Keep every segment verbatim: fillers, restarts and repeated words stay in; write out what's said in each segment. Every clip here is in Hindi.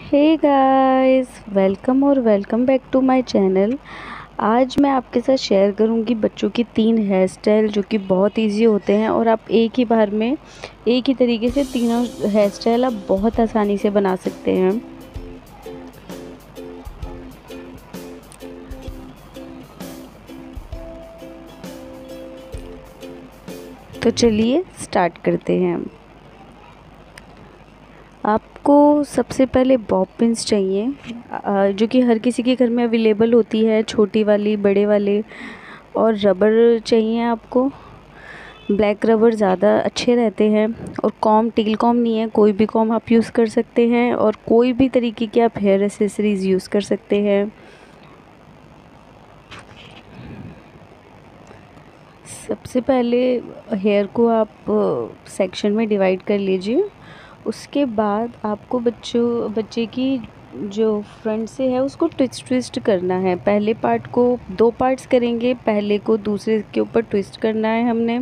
हे गाइस, वेलकम और welcome back to my channel. आज मैं आपके साथ शेयर करूंगी बच्चों की तीन हेयर स्टाइल जो कि बहुत इजी होते हैं और आप एक ही बार में एक ही तरीके से तीनों हेयर स्टाइल आप बहुत आसानी से बना सकते हैं। तो चलिए स्टार्ट करते हैं। आपको सबसे पहले बॉब पिन्स चाहिए जो कि हर किसी के घर में अवेलेबल होती है, छोटी वाली, बड़े वाले। और रबर चाहिए आपको। ब्लैक रबर ज़्यादा अच्छे रहते हैं। और कॉम, टील कॉम नहीं है, कोई भी कॉम आप यूज़ कर सकते हैं। और कोई भी तरीके की आप हेयर एसेसरीज़ यूज़ कर सकते हैं। सबसे पहले हेयर को आप सेक्शन में डिवाइड कर लीजिए। उसके बाद आपको बच्चों बच्चे की जो फ्रंट से है उसको ट्विस्ट ट्विस्ट करना है। पहले पार्ट को दो पार्ट्स करेंगे, पहले को दूसरे के ऊपर ट्विस्ट करना है हमने।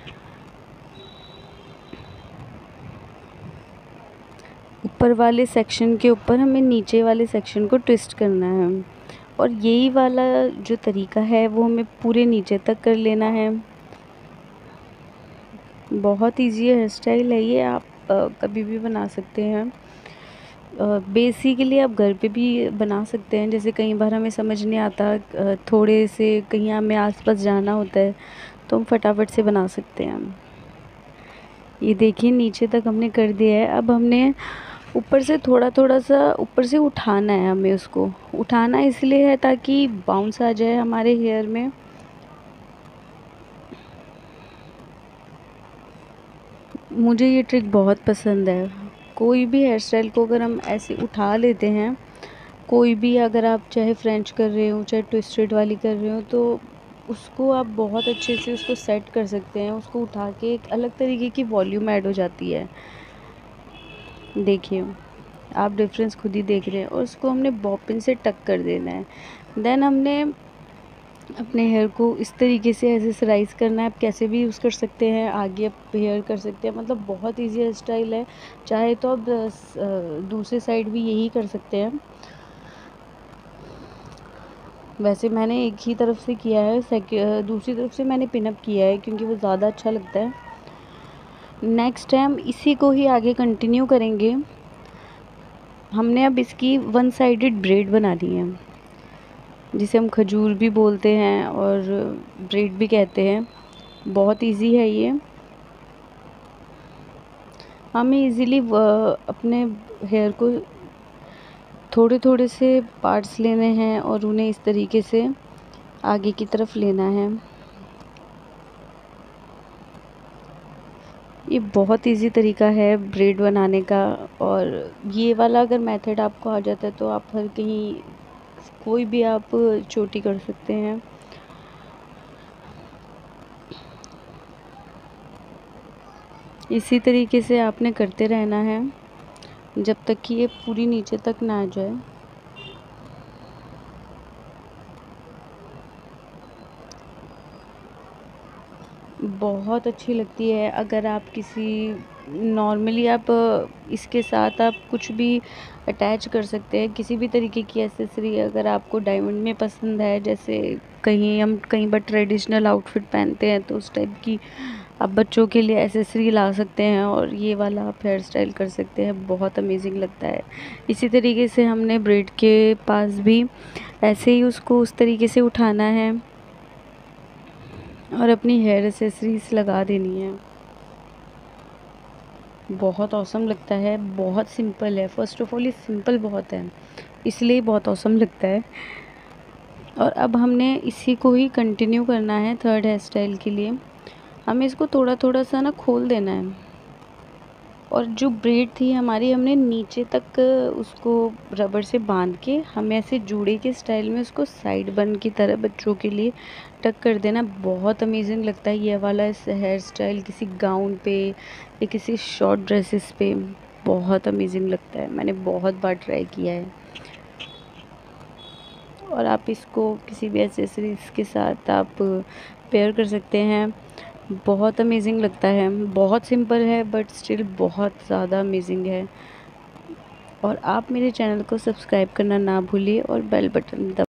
ऊपर वाले सेक्शन के ऊपर हमें नीचे वाले सेक्शन को ट्विस्ट करना है। और यही वाला जो तरीका है वो हमें पूरे नीचे तक कर लेना है। बहुत इजी हेयर स्टाइल है ये, आप आ, कभी भी बना सकते हैं। बेसिकली आप घर पे भी बना सकते हैं। जैसे कई बार हमें समझ नहीं आता, थोड़े से कहीं हमें आसपास जाना होता है तो हम फटाफट से बना सकते हैं। ये देखिए नीचे तक हमने कर दिया है। अब हमने ऊपर से थोड़ा थोड़ा सा ऊपर से उठाना है। हमें उसको उठाना इसलिए है ताकि बाउंस आ जाए हमारे हेयर में। मुझे ये ट्रिक बहुत पसंद है। कोई भी हेयर स्टाइल को अगर हम ऐसे उठा लेते हैं, कोई भी, अगर आप चाहे फ्रेंच कर रहे हो चाहे ट्विस्टेड वाली कर रहे हो, तो उसको आप बहुत अच्छे से उसको सेट कर सकते हैं। उसको उठा के एक अलग तरीके की वॉल्यूम ऐड हो जाती है। देखिए आप डिफरेंस खुद ही देख रहे हैं। और उसको हमने बॉब पिन से टक कर देना है। देन हमने अपने हेयर को इस तरीके से एक्सेसराइज करना है। आप कैसे भी यूज़ कर सकते हैं, आगे आप हेयर कर सकते हैं। मतलब बहुत इजी हेयर स्टाइल है। चाहे तो आप दूसरी साइड भी यही कर सकते हैं। वैसे मैंने एक ही तरफ से किया है, दूसरी तरफ से मैंने पिनअप किया है क्योंकि वो ज़्यादा अच्छा लगता है। नेक्स्ट टाइम इसी को ही आगे कंटिन्यू करेंगे। हमने अब इसकी वन साइडेड ब्रेड बनानी है, जिसे हम खजूर भी बोलते हैं और ब्रेड भी कहते हैं। बहुत इजी है ये। हमें इजीली अपने हेयर को थोड़े थोड़े से पार्ट्स लेने हैं और उन्हें इस तरीके से आगे की तरफ लेना है। ये बहुत इजी तरीका है ब्रेड बनाने का। और ये वाला अगर मेथड आपको आ जाता है तो आप हर कहीं कोई भी आप चोटी कर सकते हैं। इसी तरीके से आपने करते रहना है जब तक कि ये पूरी नीचे तक ना आ जाए। बहुत अच्छी लगती है। अगर आप किसी नॉर्मली आप इसके साथ आप कुछ भी अटैच कर सकते हैं, किसी भी तरीके की एसेसरी। अगर आपको डायमंड में पसंद है, जैसे कहीं हम कहीं पर ट्रेडिशनल आउटफिट पहनते हैं तो उस टाइप की आप बच्चों के लिए एसेसरी ला सकते हैं और ये वाला आप हेयर स्टाइल कर सकते हैं। बहुत अमेजिंग लगता है। इसी तरीके से हमने ब्रेड के पास भी ऐसे ही उसको उस तरीके से उठाना है और अपनी हेयर एसेसरीज लगा देनी है। बहुत औसम लगता है। बहुत सिंपल है। फर्स्ट ऑफ ऑल ये सिंपल बहुत है, इसलिए बहुत औसम लगता है। और अब हमने इसी को ही कंटिन्यू करना है थर्ड हेयर स्टाइल के लिए। हमें इसको थोड़ा थोड़ा सा ना खोल देना है। और जो ब्रेड थी हमारी, हमने नीचे तक उसको रबर से बांध के हमें ऐसे जूड़े के स्टाइल में उसको साइड बन की तरह बच्चों के लिए टक कर देना। बहुत अमेजिंग लगता है ये वाला हेयर स्टाइल किसी गाउन पे या किसी शॉर्ट ड्रेसेस पे। बहुत अमेजिंग लगता है। मैंने बहुत बार ट्राई किया है। और आप इसको किसी भी एक्सेसरीज के साथ आप पेयर कर सकते हैं। बहुत अमेजिंग लगता है। बहुत सिंपल है बट स्टिल बहुत ज़्यादा अमेजिंग है। और आप मेरे चैनल को सब्सक्राइब करना ना भूलिए और बेल बटन दब